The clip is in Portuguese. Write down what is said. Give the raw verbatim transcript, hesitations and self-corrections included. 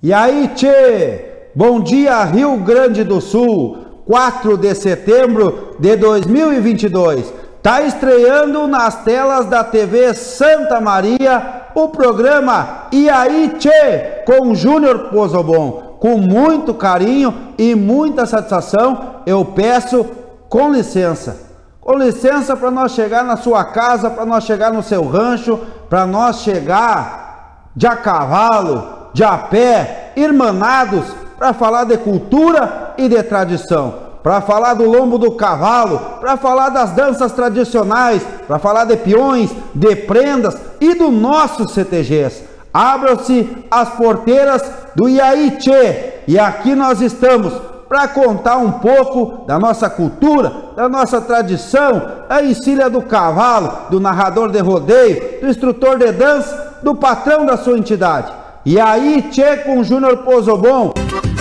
E aí, tchê, bom dia Rio Grande do Sul, quatro de setembro de dois mil e vinte e dois. Tá estreando nas telas da T V Santa Maria o programa E aí, tchê, com Júnior Pozobon. Com muito carinho e muita satisfação, eu peço com licença. Com licença para nós chegar na sua casa, para nós chegar no seu rancho, para nós chegar de a cavalo, de a pé, irmanados, para falar de cultura e de tradição, para falar do lombo do cavalo, para falar das danças tradicionais, para falar de peões, de prendas e do nosso C T Gs. Abram-se as porteiras do E aí, tchê, e aqui nós estamos para contar um pouco da nossa cultura, da nossa tradição, da encilha do cavalo, do narrador de rodeio, do instrutor de dança, do patrão da sua entidade. E aí, tchê, com Júnior Pozobon.